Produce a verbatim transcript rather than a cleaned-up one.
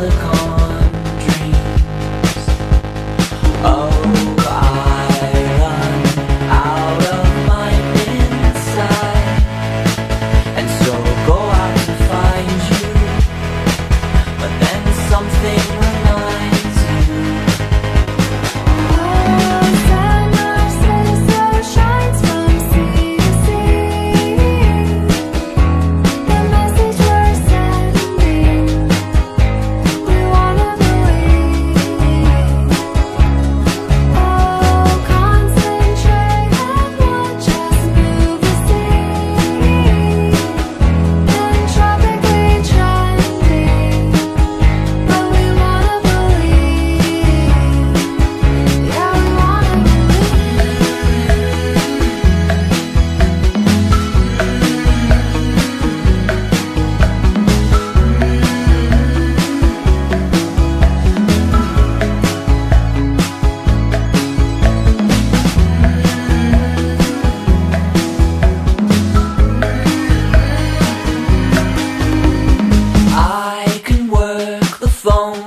silicone dreams. Oh, I run out of my inside, and so go out to find you, but then something reminds you. Oh, San Narciso shines from sea to sea. The message we're sending, we wanna believe. Oh, concentrate and watch us move the sea. Then tropically trending, but we wanna believe. Yeah, we wanna believe. I can work the phone